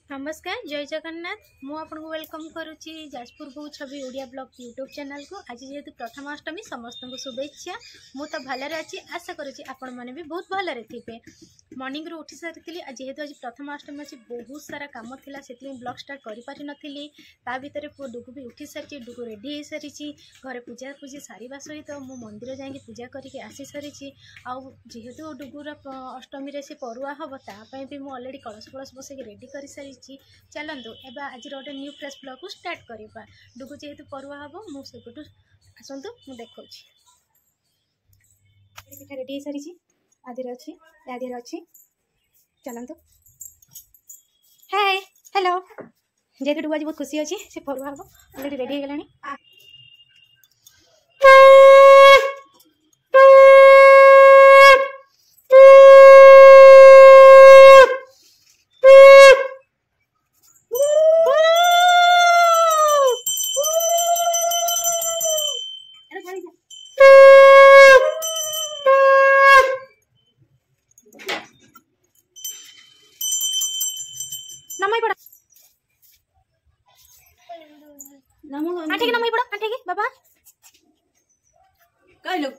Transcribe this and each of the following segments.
नमस्कार जय जगन्नाथ मु आपको वेलकम करुच्ची जाजपुर बहु छवि ओडिया ब्लॉग यूट्यूब चैनल को। आज जेहेतु प्रथमाष्टमी समस्त को शुभेच्छा। मु तो भलरे अच्छी आशा करुच्ची आपण मैंने भी बहुत भलरे थे। मॉर्निंग रू उठी सारी आज जेहेतु आज प्रथमाष्टमी अच्छी बहुत सारा कम था से ब्लॉग स्टार्ट कर नी ता भर पु डुगु भी उठी सारी डुगु रेडी हो सारी घरे पूजा पूजी सारा सहित मु मंदिर जाकि पूजा करके आसी सारी जेहेतु डुगुर अष्टमी से परुआ हम तापाई भी मुझे अलरेडी कलश कलश बस रेडी कर सारी। चलतु एवं आज गोटे न्यू फ्रेश ब्लॉग को स्टार्ट करवा। डुगु जेहेतु परुआ हम मुझे आसतु मुझे देखा पिठा रेडी हो सारी आधे अच्छी आधे अच्छी। चलतु हाय हेलो जेहेतु डुगु आज बहुत खुशी अच्छी से परुआ हम अलरेडी रेडी हो गला। आंटे के नमई पड़ा आंटे के बाबा कहलो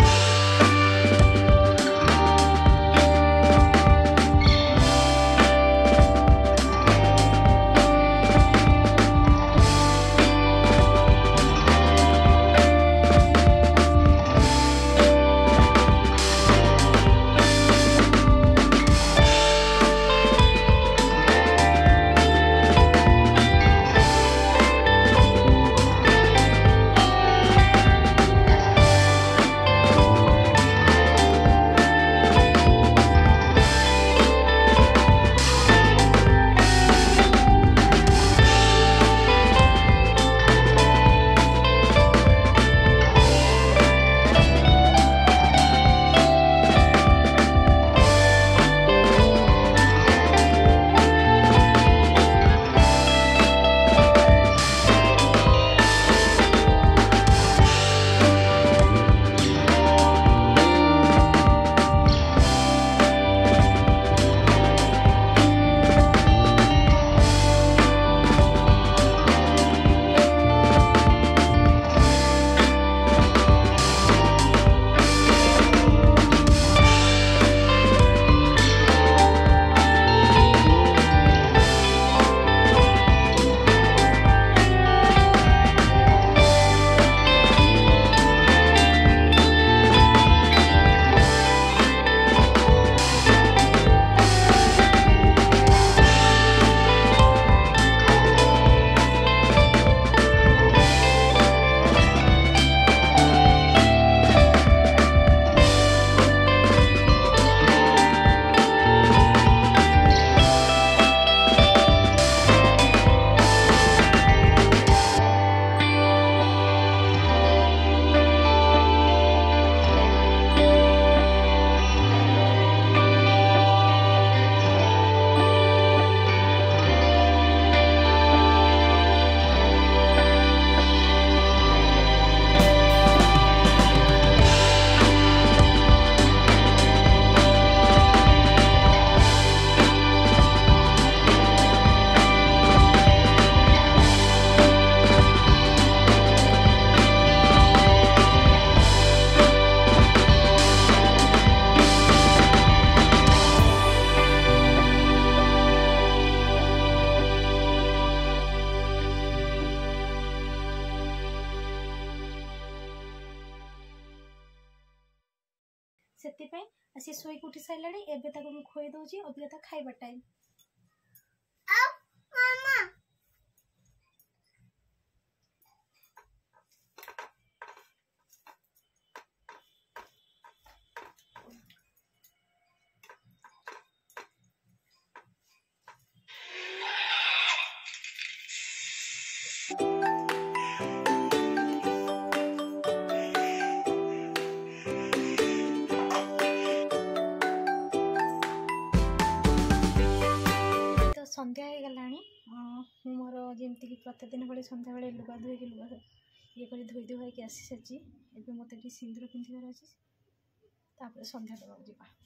से शोक उठी सारे एवं खुई दूसरी अभिज्ञता खाइबा टाइम संध्या हो गला मोर जमीक प्रतिदिन भाई संध्या बेले लुगा धोई लुगा ये धोई धुआई आसी सारी। एवं मत सिंदूर पिंधार अच्छे संध्या देवा।